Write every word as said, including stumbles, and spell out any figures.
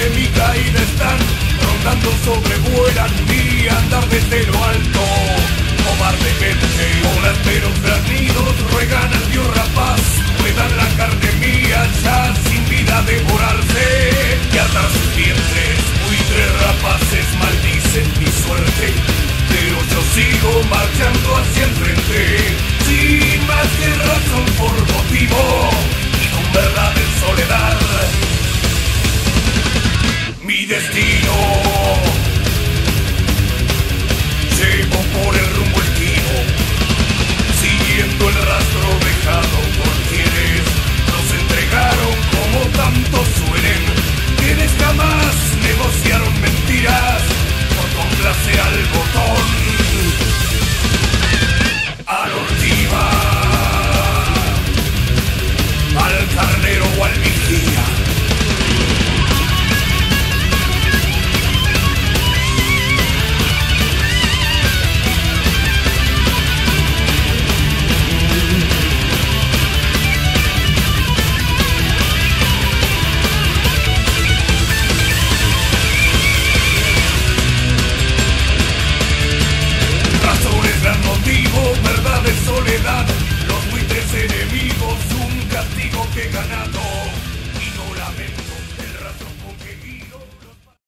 de mi caída están rondando, sobrevuelan mi andar desde lo alto. Cobardemente, volanteros granidos ruegan al dios rapaz, puedan la carne mía ya sin vida devorarse y atar sus vientres. Buitres rapaces maldicen mi suerte, pero yo sigo marchando hacia el frente, sin más que razón por motivo y con verdad en soledad. Mi destino